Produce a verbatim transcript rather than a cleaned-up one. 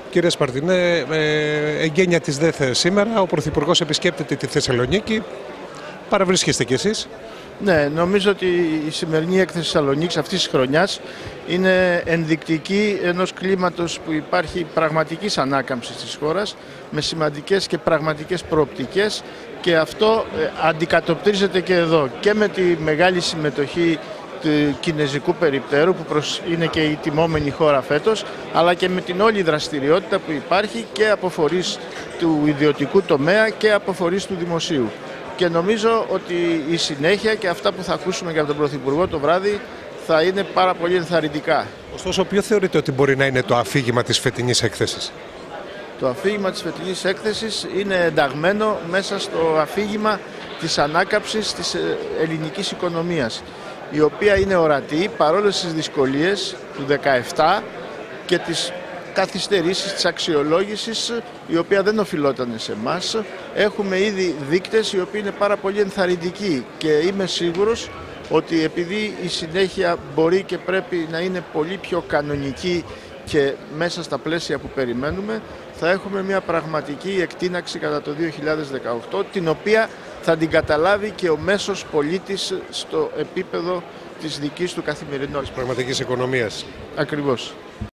Κύριε Σπαρτινέ, ε, εγγένεια της ΔΕΘ σήμερα, ο Πρωθυπουργός επισκέπτεται τη Θεσσαλονίκη. Παραβρίσκεστε κι εσείς. Ναι, νομίζω ότι η σημερινή έκθεση Θεσσαλονίκης αυτής της χρονιάς είναι ενδεικτική ενός κλίματος που υπάρχει πραγματικής ανάκαμψης της χώρας με σημαντικές και πραγματικές προοπτικές, και αυτό ε, αντικατοπτρίζεται και εδώ και με τη μεγάλη συμμετοχή του κινεζικού περιπτέρου που είναι και η τιμόμενη χώρα φέτος, αλλά και με την όλη δραστηριότητα που υπάρχει και από φορείς του ιδιωτικού τομέα και από φορείς του δημοσίου. Και νομίζω ότι η συνέχεια και αυτά που θα ακούσουμε για τον Πρωθυπουργό το βράδυ θα είναι πάρα πολύ ενθαρρυντικά. Ωστόσο, ποιο θεωρείτε ότι μπορεί να είναι το αφήγημα της φετινής έκθεσης? Το αφήγημα της φετινής έκθεσης είναι ενταγμένο μέσα στο αφήγημα της ανάκαμψης της ελληνικής οικονομίας, η οποία είναι ορατή παρόλες τις δυσκολίες του δεκαεπτά και τις καθυστερήσεις της αξιολόγησης, η οποία δεν οφειλόταν σε εμάς. Έχουμε ήδη δείκτες οι οποίοι είναι πάρα πολύ ενθαρρυντικοί, και είμαι σίγουρος ότι επειδή η συνέχεια μπορεί και πρέπει να είναι πολύ πιο κανονική και μέσα στα πλαίσια που περιμένουμε, θα έχουμε μια πραγματική εκτείναξη κατά το δύο χιλιάδες δεκαοκτώ, την οποία θα την καταλάβει και ο μέσος πολίτης στο επίπεδο της δικής του καθημερινότητας. Της πραγματικής οικονομίας. Ακριβώς.